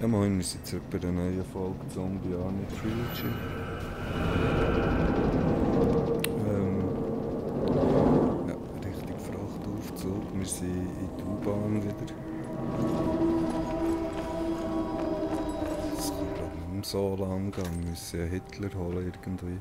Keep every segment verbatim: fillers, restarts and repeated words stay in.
Ja moin, wir sind zurück bei der neuen Folge Zombie Army Trilogy. Ähm, ja, richtig Frachtaufzug, wir sind in die U-Bahn wieder. Das kann glaube ich nicht mehr so lang gehen, wir müssen ja Hitler holen irgendwie.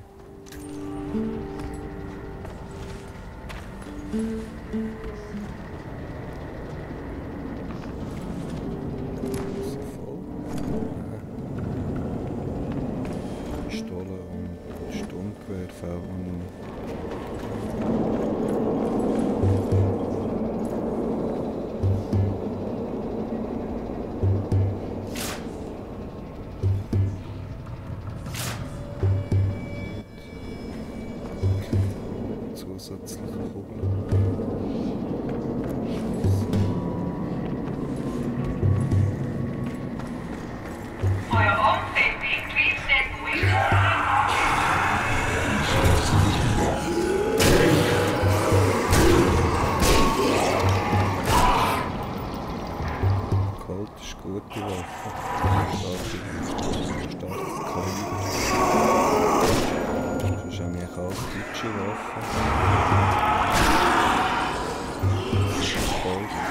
Zusätzliche Kugeln. For your own safety, please stand away from Kalt ist eine gute Waffe. Starkes Kaliber. Das ist eigentlich eine deutsche Waffe. Kalt.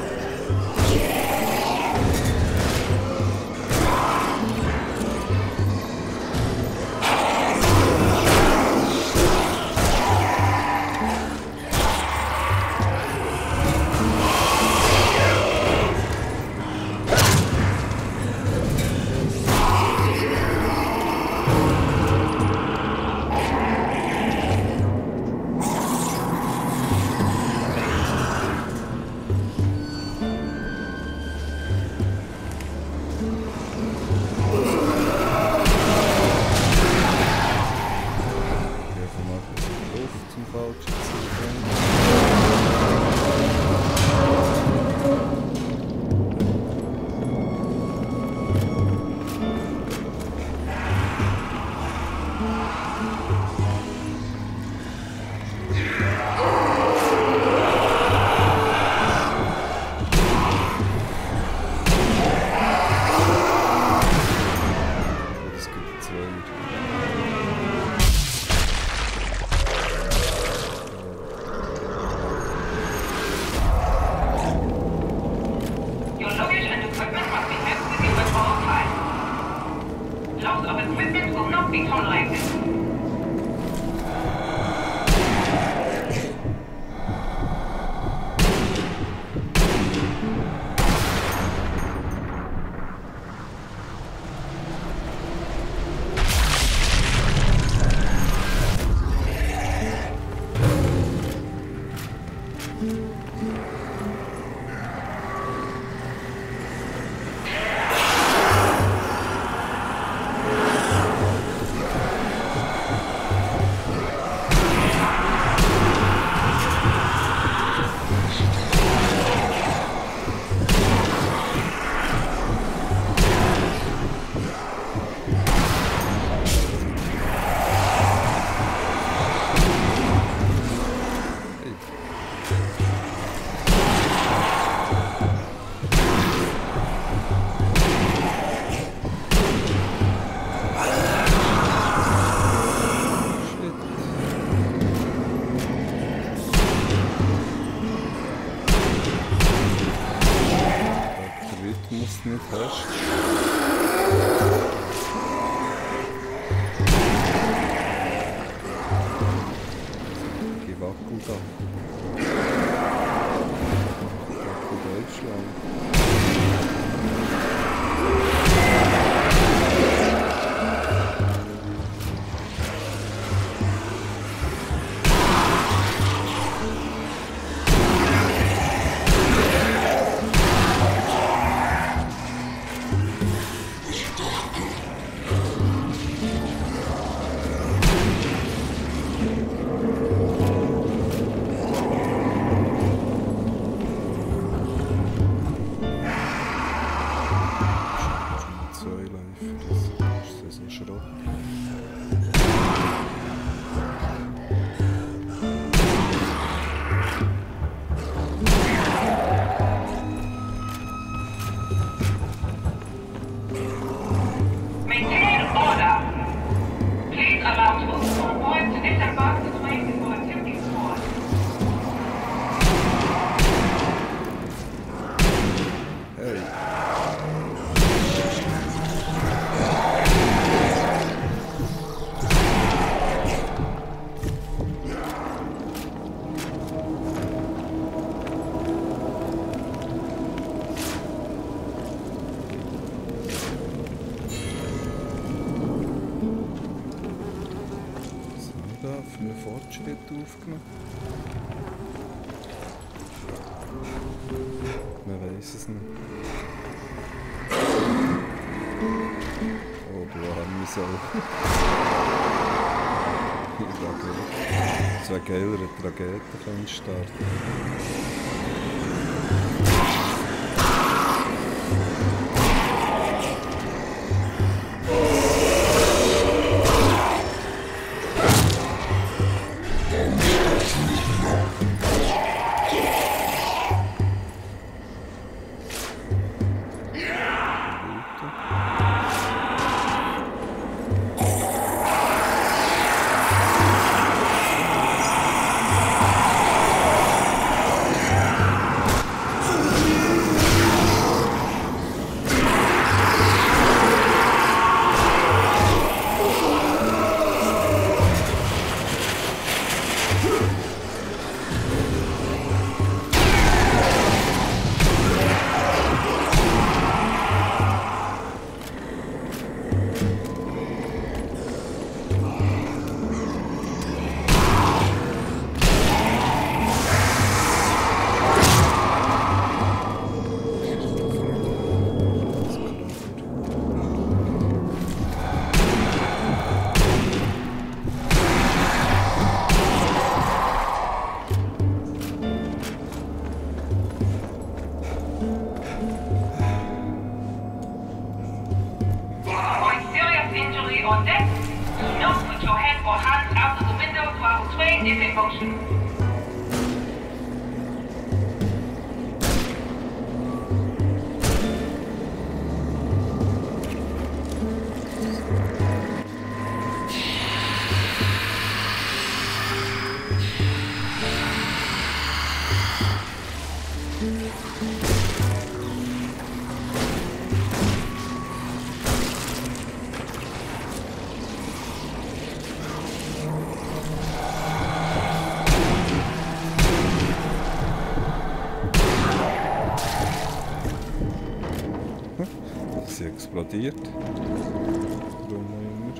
Nicht hast. Geh wackel da. Wackel Deutschland. da für einen Fortschritt aufgenommen? Man weiß es nicht. Oh, du arme Sau. Es wäre geil, eine Tragete können starten. On deck, do not put your head or hands out of the window while the train is in motion. Sie explodiert. Warum auch immer.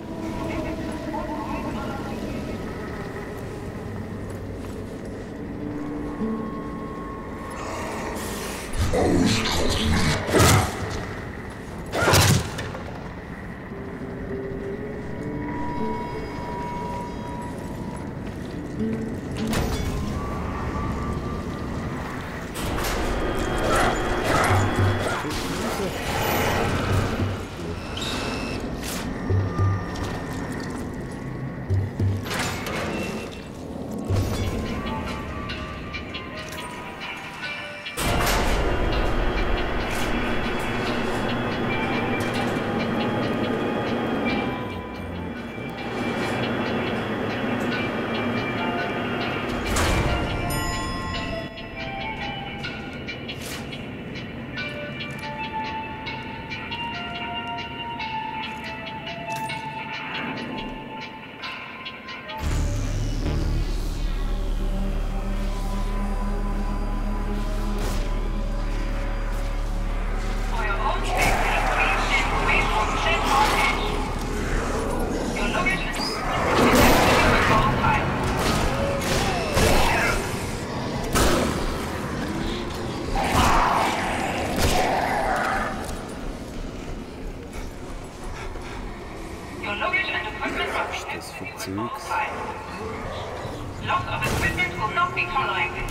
Das für Zeugs. Loss of equipment will not be tolerated.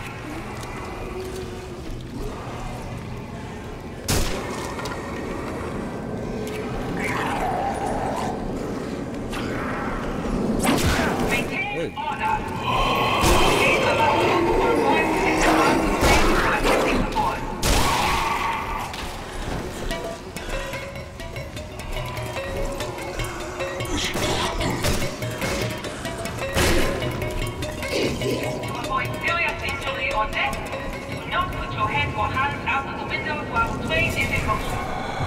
Maintain order. Please allow us to avoid system emergency support. On deck, do not put your head or hands out of the window while the train is in motion.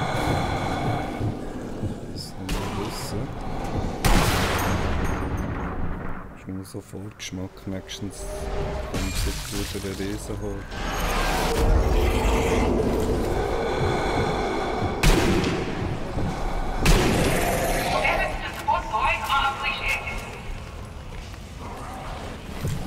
Das nicht mehr wissen. Ist nur so Vorgeschmack. Nächstens kommt sicher wieder ein Riesenhort. Efforts to support going are appreciated.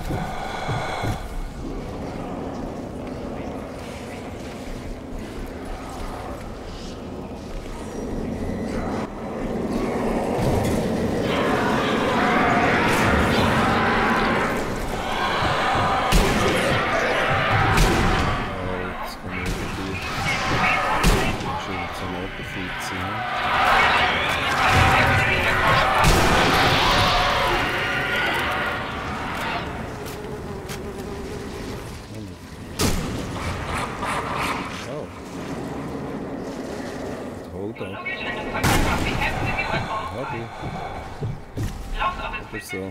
So.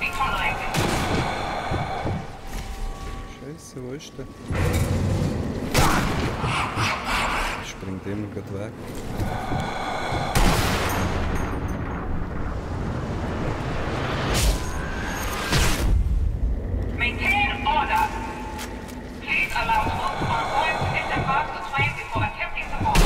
Scheiße, wo ist der? Springt immer gleich weg. Maintain order. Please allow troops on board to disembark the train before attempting to board.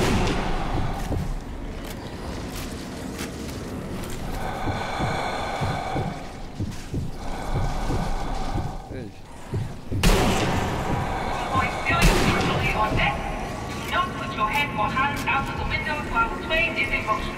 Or hands out of the window while the train is in motion.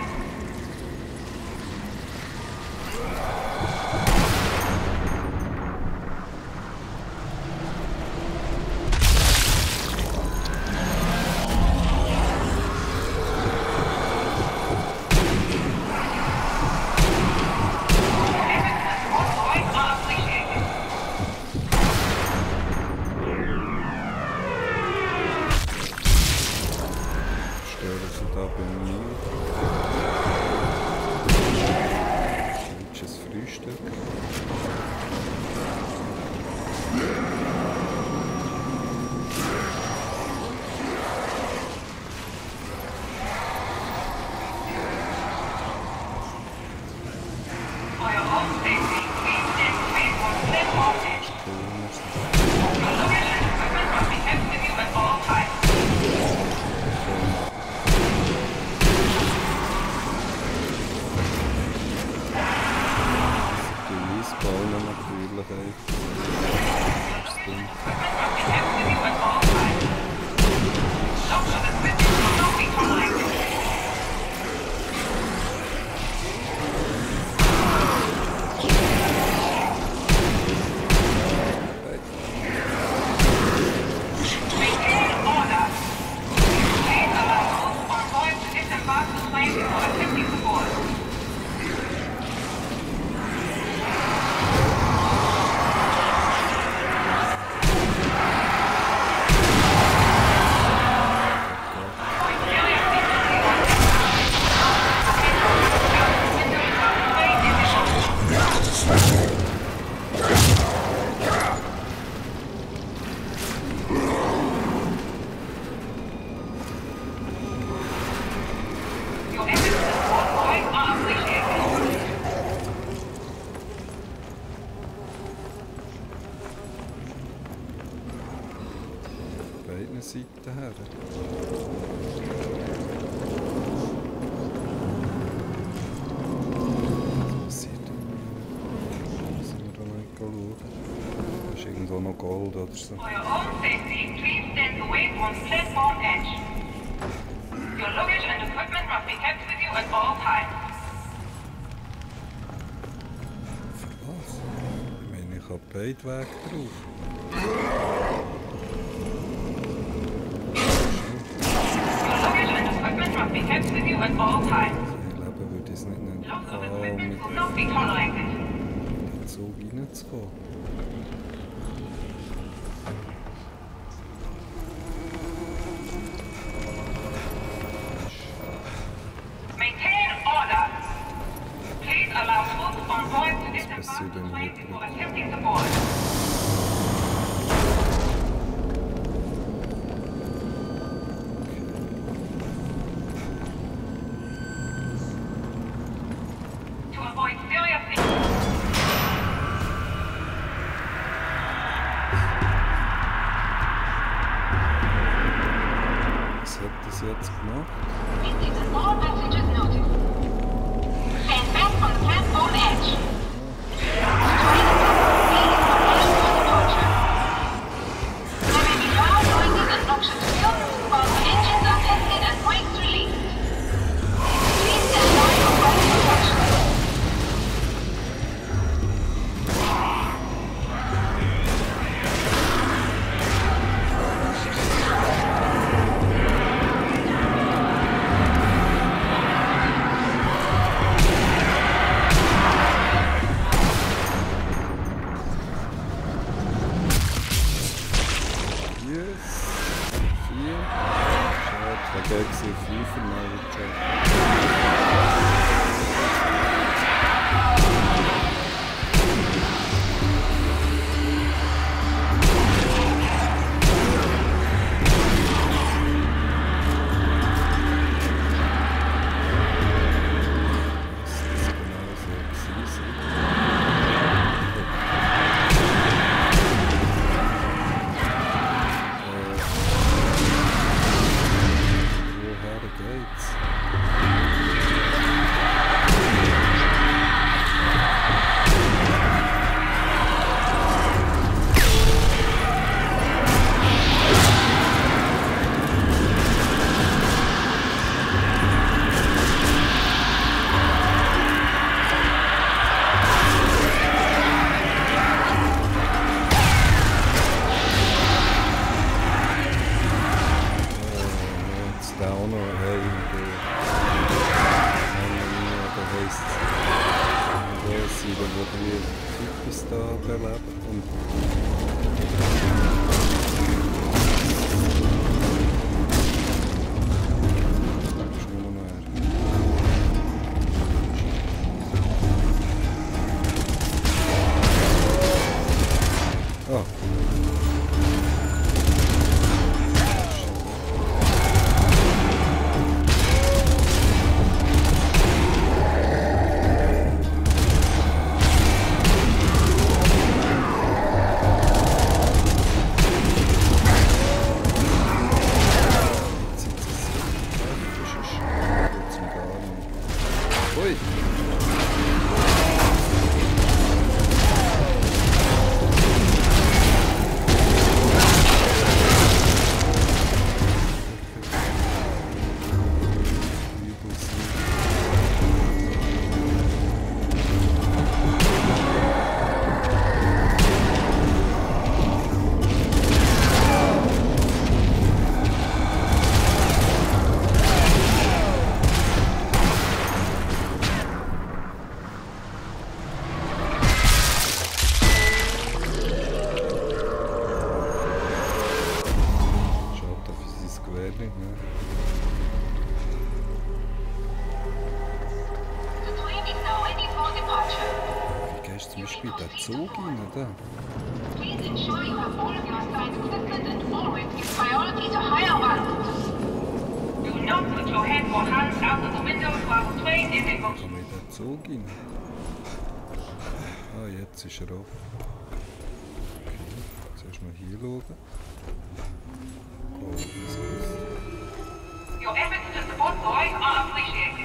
Seite her. Was passiert da? Müssen wir da mal schauen. Da ist irgendwo noch Gold oder so. For your own safety, please stand away from the platform edge. Your luggage and equipment must be kept with you at all times. Für was? Ich meine, ich habe beide Wege drauf. Must be kept with you at all times. Ich lebe, würde ich es nicht nennen. Loss of Oh, equipment mit will not be tolerated. dem Zug reinzukommen. Maintain order. Please allow troops on board to disembark passiert the denn train hier before drin? attempting to board. Was hat das jetzt gemacht? All passengers noted. Stand back on the platform edge. The train is on the sehr viel vermeldet. Zug rein, da. Please ensure you have all of your assigned equipment and always give priority to higher values. Do not put your head or hands out of the window while the train is in motion. Kann man in den Zug rein? Ah, jetzt ist er ab. Okay, zuerst mal hier schauen. Oh, das ist... Your efforts to support boys are appreciated.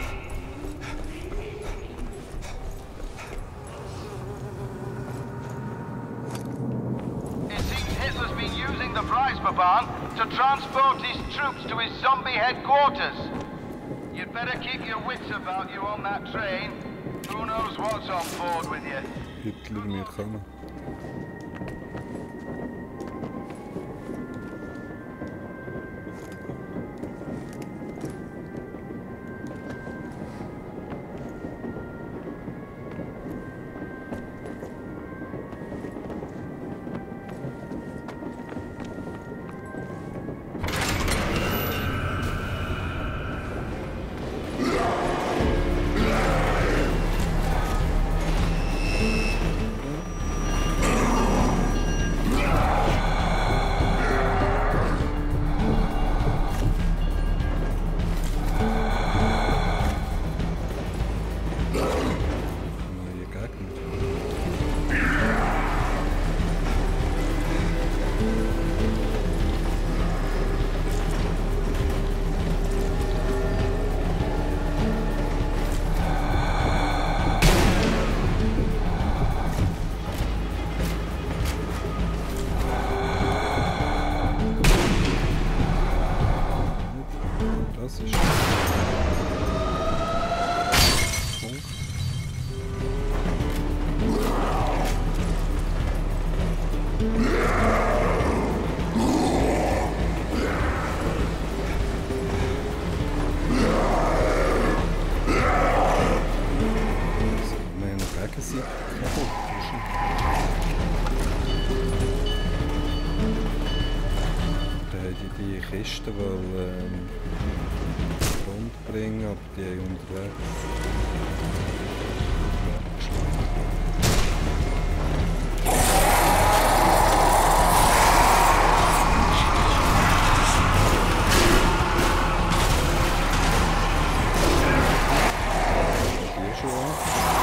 The prize, Papan, to transport his troops to his zombie headquarters. You'd better keep your wits about you on that train. Who knows what's on board with you? Hitler, wir kommen. Die Kiste, weil ähm umbringen, aber die haben unterwegs. Die schon an.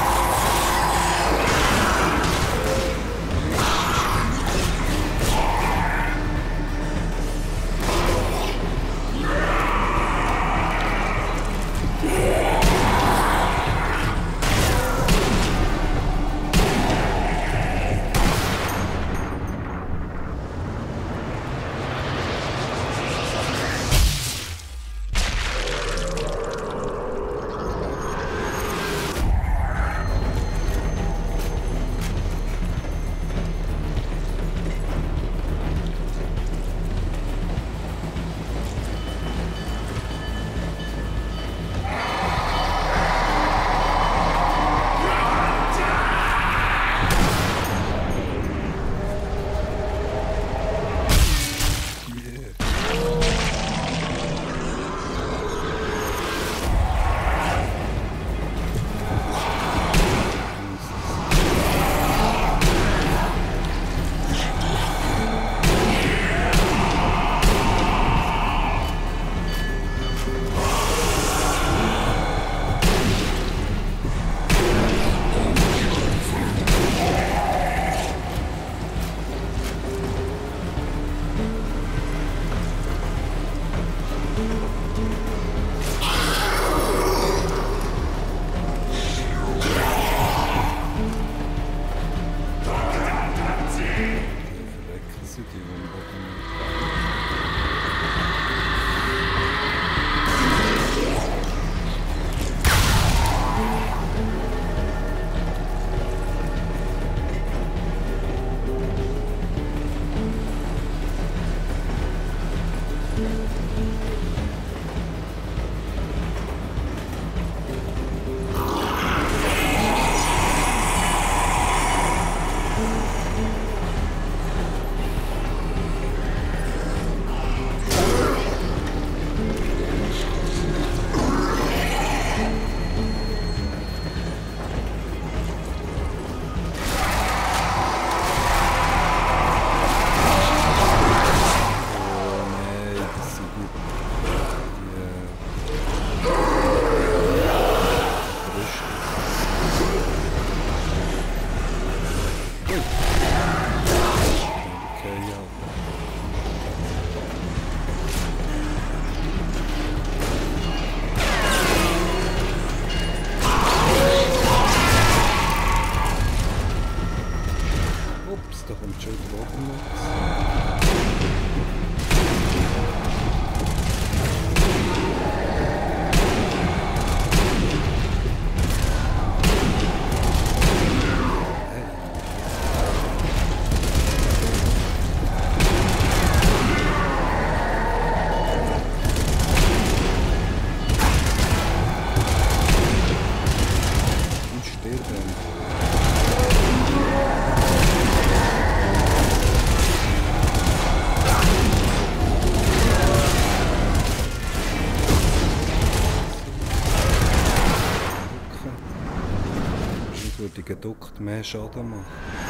Die geduckt mehr Schaden machen.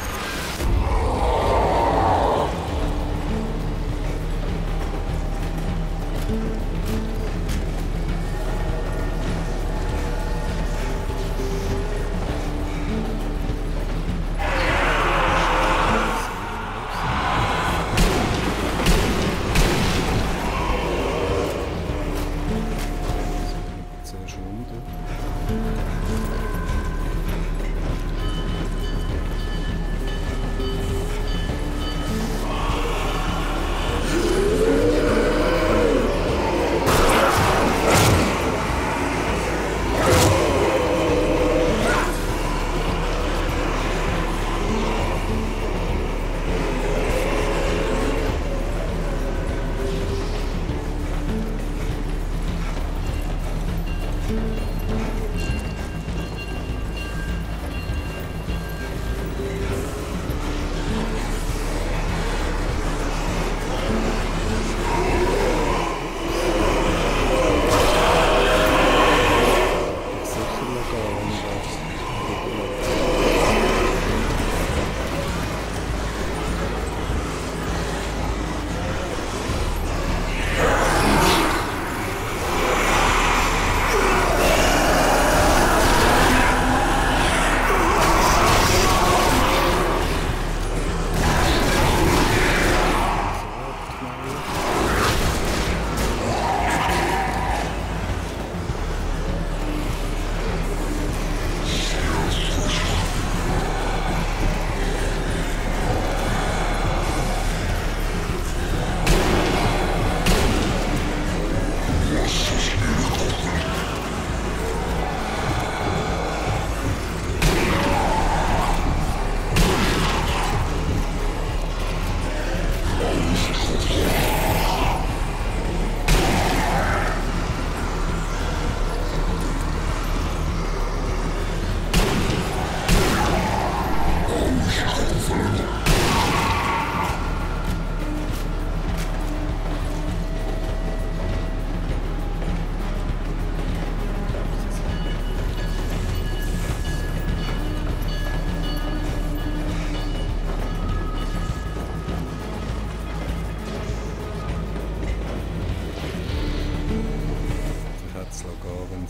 Zuerst runter.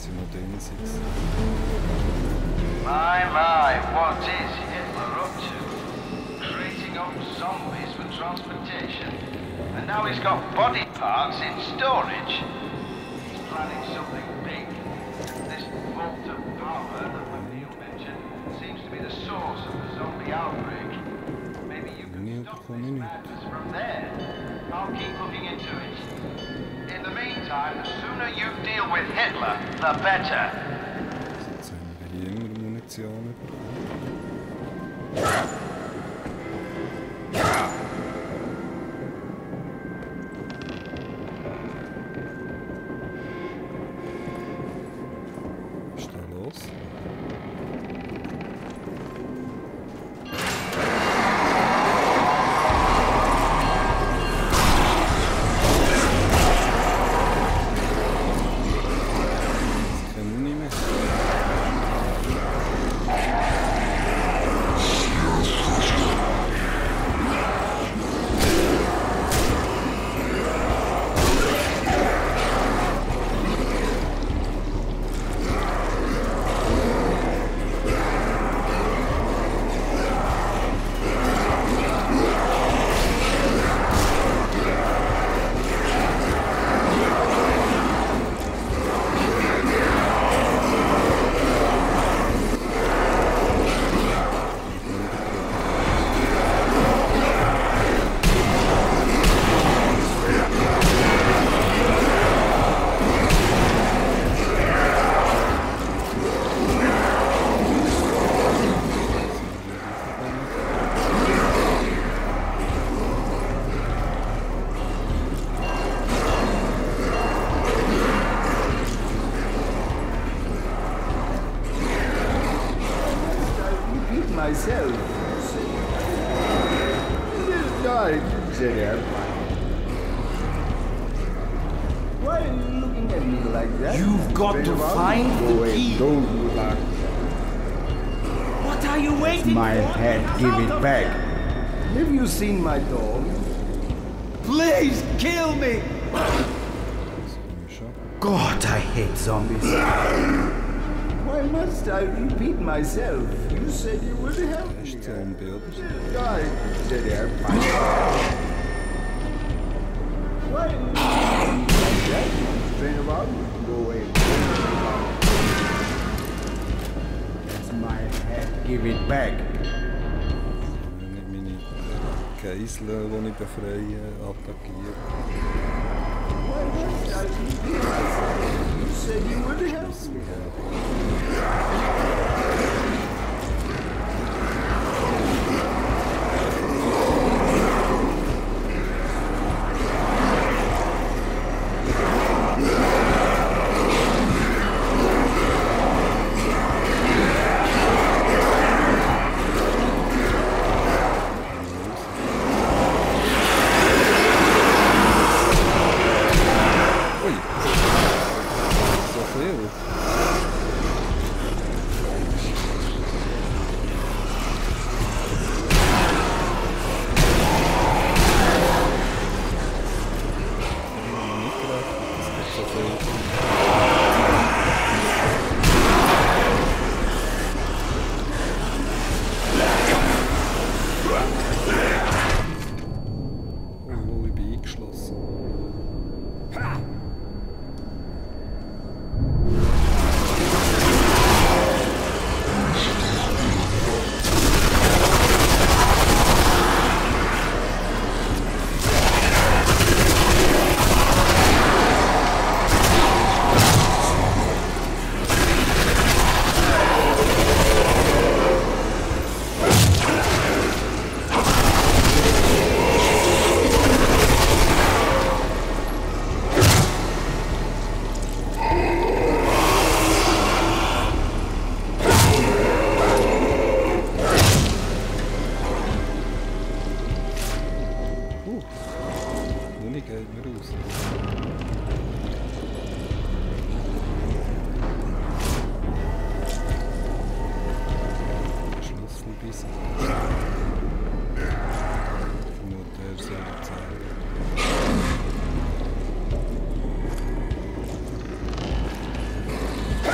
sie noch drin sind. My, my, what is Hitler up to? Creating up zombies for transportation. And now he's got body parts in storage. He's planning something big. This vault of power that McNeil mentioned seems to be the source of the zombie outbreak. Maybe you can stop this madness from there. I'll keep looking into it. In the meantime, the sooner you deal with Hitler, the better. Jetzt haben wir hier immer Munition bekommen. Was ist da los? Myself. You died, Zedek. Why are you looking at me like that? You've got Straight to about? find Go the away. key. Don't look back. What are you waiting My for? head, give it back. Have you seen my dog? Please kill me! Schon. God, I hate zombies. Why must I repeat myself? You said you would help me. Ist Zombie, oder? You died, Zedek. Why are you looking at me like that? Straight about? Go away. That's my head. Give it back. Wenn ich meine Geiseln, die ich befreie, attackiere. Why must I repeat myself? You said you would help me. Ui! So viel? Nicht gerechnet, dass das so viel sind. Oh, oh, ich bin eingeschlossen. Muni geht mir raus. Schlüsselbissen. Nur der soll zählen.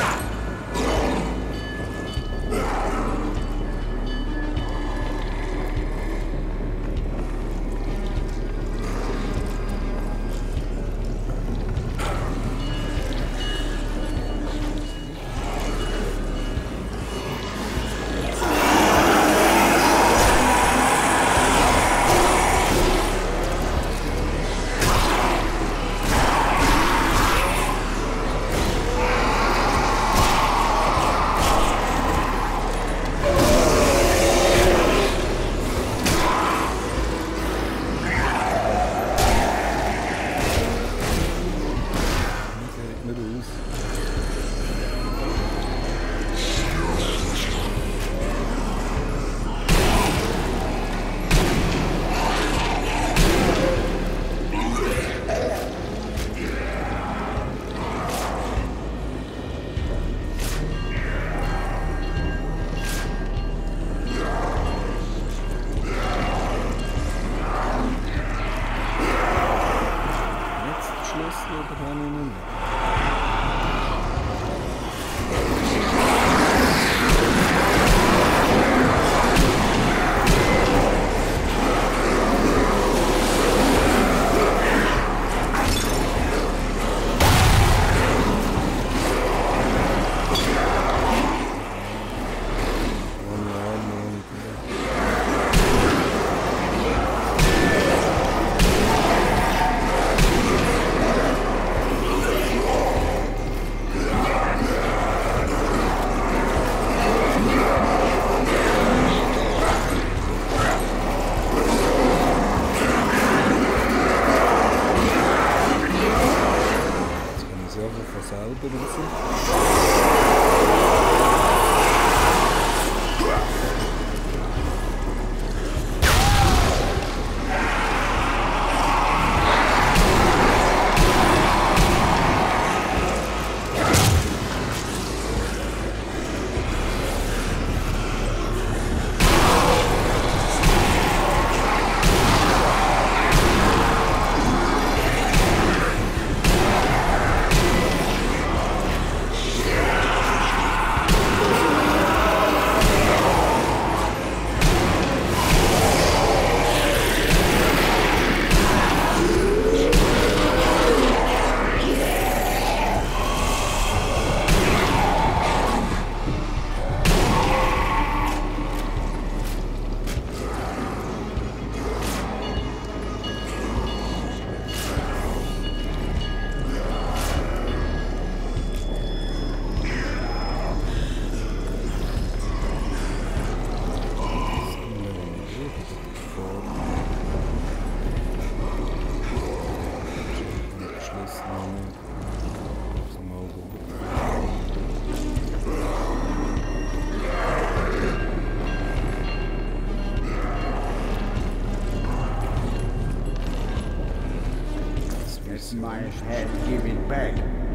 my head. Give it back.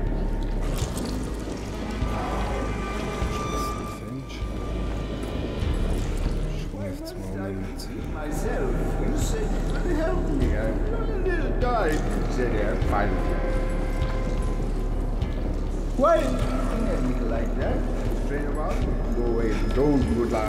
Myself, you said you would help me. I'm a little died, said I finally. Why are you looking at me like that? Straight around? Go away. Don't good luck.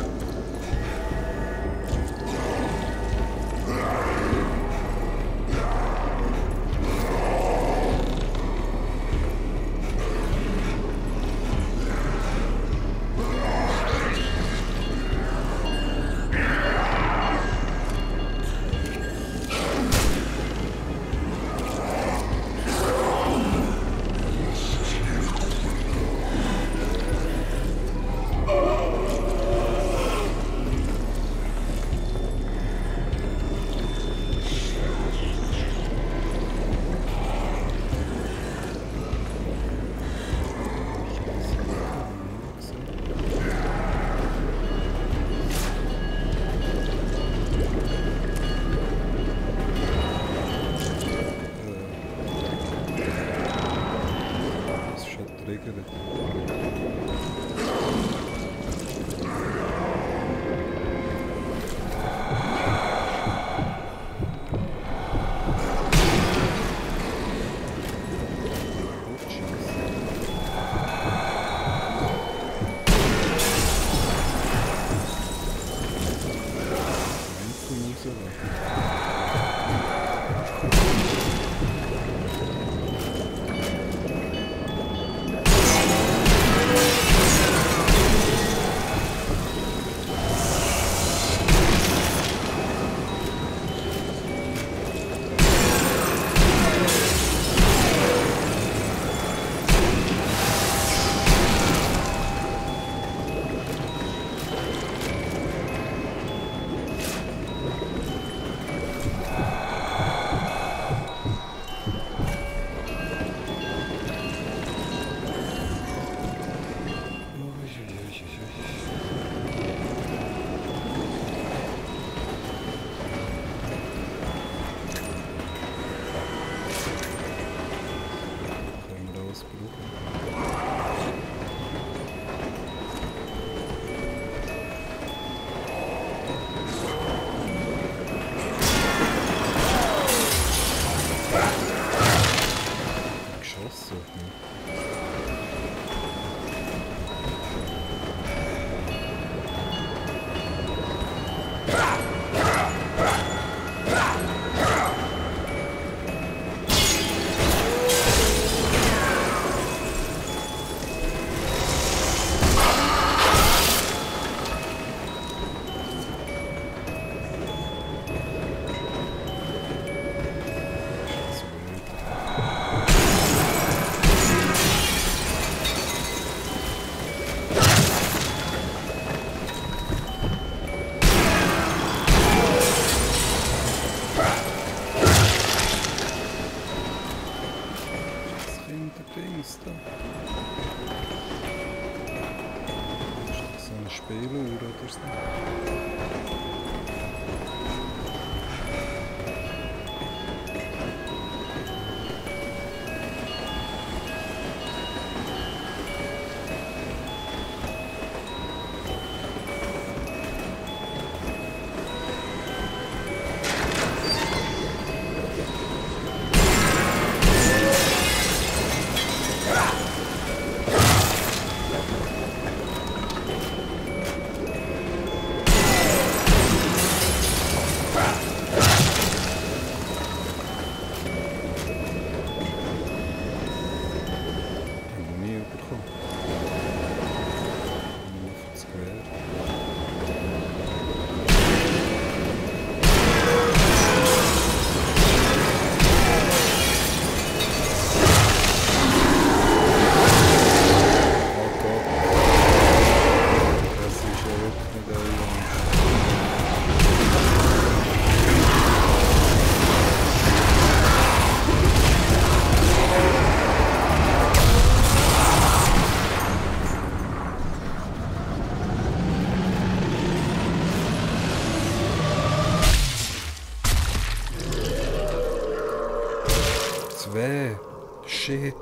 weh. Shit. Jetzt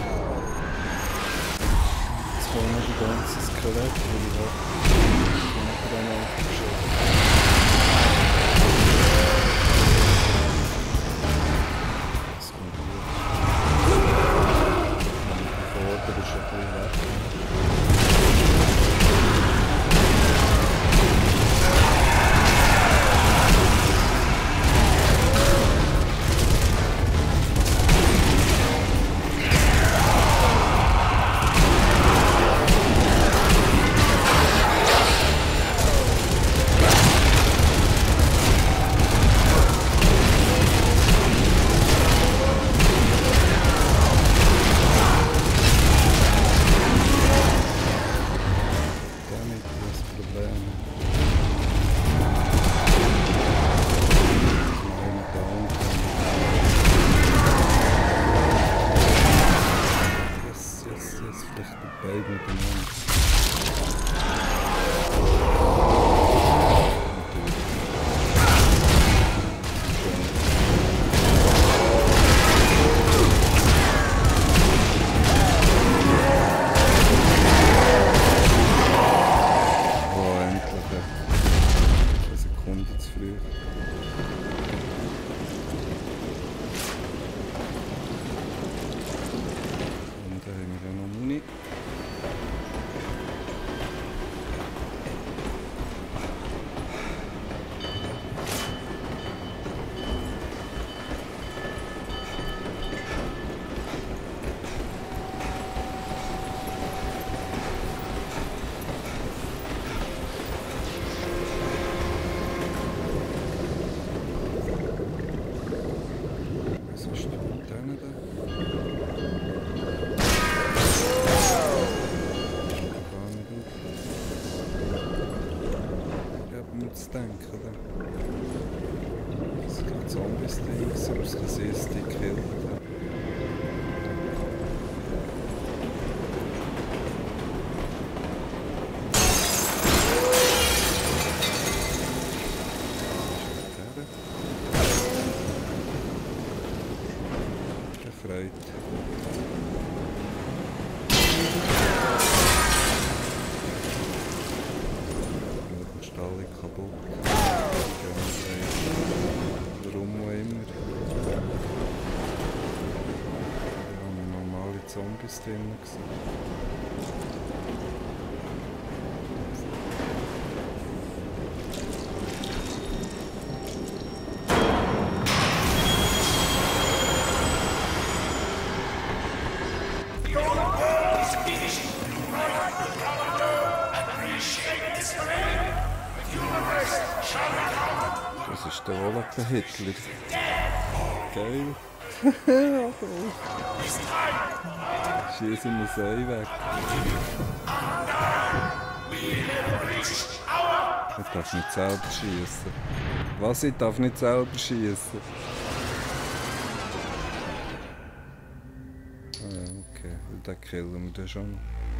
kommen die ganzen Skelette wieder. Ich habe dann aufgeschickt. Das kommt gut. Die Vorder ist ein bisschen weg. Denken, oder? Das gibt Zombies, die ich aus gesehen, die gekillt haben. Gefreut. Kaputt. Warum auch immer. Da haben normale Zombies drin gesehen. Das ist der Roller Hitler. Geil. Schieß ihm das Ei weg. Ich darf nicht selber schießen. Was? Ich darf nicht selber schießen? Ah, okay, den killen wir dann schon.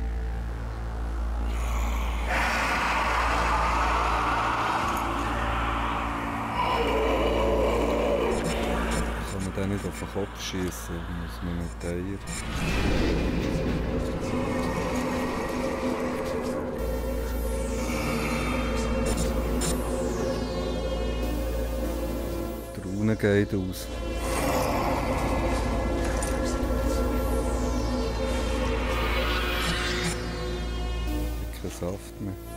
Den nicht auf den Kopf schießen, muss man nicht teilen. Der Rune geht aus. Kein Saft mehr.